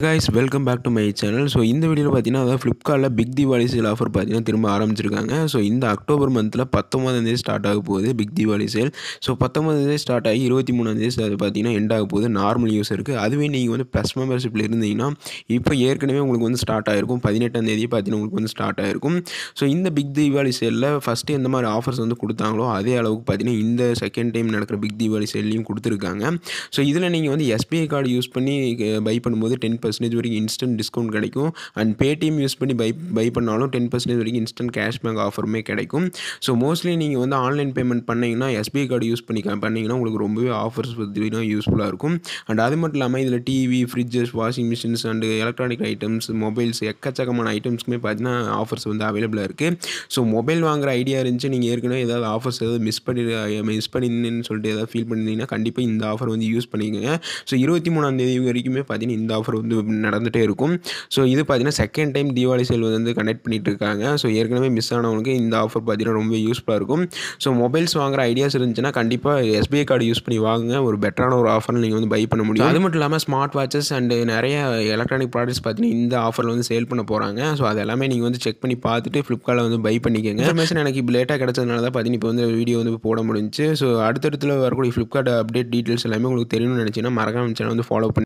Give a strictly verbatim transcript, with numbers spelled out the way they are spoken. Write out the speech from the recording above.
guys, welcome back to my channel. So இந்த வீடியோல பாத்தீங்கன்னா அதாவது Flipkartல பிக் தீபாவளி சேல் ஆஃபர் பாத்தீங்கன்னா திரும்ப ஆரம்பிச்சிருக்காங்க. ஸோ இந்த அக்டோபர் மந்த்ல பத்தொன்பதாம் தேதி ஸ்டார்ட் ஆக போகுது பிக் தீபாவளி சேல். ஸோ பத்தொன்பதாம் தேதி ஸ்டார்ட் ஆகி இருபத்தி மூணாம் தேதி அது பாத்தீங்கன்னா எண்ட் ஆக போகுது நார்மல் யூஸருக்கு. அதுவே நீங்க வந்து ப்ளஸ் மெம்பர்ஷிப்ல இருந்தீங்கன்னா இப்போ ஏற்கனவே உங்களுக்கு வந்து ஸ்டார்ட் ஆயிருக்கும். பதினெட்டாம் தேதி பாத்தீங்கன்னா உங்களுக்கு வந்து ஸ்டார்ட் ஆயிருக்கும். ஸோ இந்த பிக் தீபாவளி சேல்ல ஃபர்ஸ்ட் எந்த மாதிரி ஆஃபர்ஸ் வந்து கொடுத்தாங்களோ அதே அளவுக்கு பாத்தீங்கன்னா இந்த செகண்ட் டைம் நடக்கிற பிக் தீபாவளி சேல்லையும் கொடுத்துருக்காங்க. ஸோ இதில் நீங்கள் வந்து எஸ்பிஐ கார்டு யூஸ் பண்ணி பை பண்ணும்போது டென் பர்சன்டேஜ் வரைக்கும் இன்ஸ்டன்ட் டிஸ்கவுண்ட் கிடைக்கும். அண்ட் பேடிஎம் யூஸ் பண்ணி பை பை பண்ணாலும் டென் பர்சன்டேஜ் வரைக்கும் இன்ஸ்டன்ட் கேஷ்பேக் ஆஃபருமே கிடைக்கும். ஸோ மோஸ்ட்லி நீங்கள் வந்து ஆன்லைன் பேமெண்ட் பண்ணிங்கன்னா எஸ்பிஐ கார்டு யூஸ் பண்ணி பண்ணிங்கன்னா உங்களுக்கு ரொம்பவே ஆஃபர்ஸ் பார்த்தீங்கன்னா யூஸ்ஃபுல்லாக இருக்கும். அண்ட் அது மட்டும் இல்லாமல் இதில் TV, fridges, washing machines and electronic items, mobiles எக்கச்சக்கமான ஐட்டம்ஸ்க்குமே பார்த்தீங்கன்னா ஆஃபர்ஸ் வந்து அவைலபிளாக இருக்குது. ஸோ மொபைல் வாங்குற ஐடியா இருந்துச்சு, நீங்கள் ஏற்கனவே ஏதாவது ஆஃபர்ஸ் ஏதாவது மிஸ் பண்ணி மிஸ் பண்ணிருந்தேன்னு சொல்லிட்டு ஏதாவது ஃபீல் பண்ணியிருந்தீங்கன்னா கண்டிப்பாக இந்த ஆஃபர் வந்து யூஸ் பண்ணிக்கோங்க. ஸோ இருபத்தி மூணாம் தேதி வரைக்குமே பார்த்தீங்கன்னா இந்த ஆஃபர் வந்து நடந்துகிட்டே இருக்கும். ஸோ இது பார்த்தீங்கன்னா செகண்ட் டைம் தீபாவளி சேல் வந்து கனெக்ட் பண்ணிட்டு இருக்காங்க. ஸோ ஏற்கனவே மிஸ் ஆனவங்களுக்கு இந்த ஆஃபர் பார்த்தீங்கன்னா ரொம்ப யூஸ்ஃபுல்லாக இருக்கும். ஸோ மொபைல்ஸ் வாங்குற ஐடியாஸ் இருந்துச்சுன்னா கண்டிப்பாக எஸ்பிஐ கார்டு யூஸ் பண்ணி வாங்குங்க. ஒரு பெட்டரான ஒரு ஆஃபர் நீங்கள் வந்து பை பண்ண முடியும். அது மட்டும் இல்லாமல் ஸ்மார்ட் வாட்சஸ் அண்ட் நிறைய எலக்ட்ரானிக் ப்ராடக்ட்ஸ் பார்த்தீங்கன்னா இந்த ஆஃபரில் வந்து சேல் பண்ண போகிறாங்க. ஸோ அது எல்லாமே நீங்கள் வந்து செக் பண்ணி பார்த்துட்டு ஃப்ளிப்கார்ட்டில் வந்து பை பண்ணிக்கோங்க. இன்ஃபர்மேஷன் எனக்கு இப்போ லேட்டாக கிடச்சதுனால தான் பார்த்தீங்கன்னா இப்போ வந்து வீடியோ வந்து போட முடிஞ்சு. ஸோ அடுத்தடுத்துல வரக்கூடிய ஃப்ளிப்கார்ட் அப்டேட் டீட்டெயில்ஸ் எல்லாமே உங்களுக்கு தெரியணும்னு நினச்சிங்கன்னா மறக்காம சேனல் வந்து ஃபாலோ பண்ணி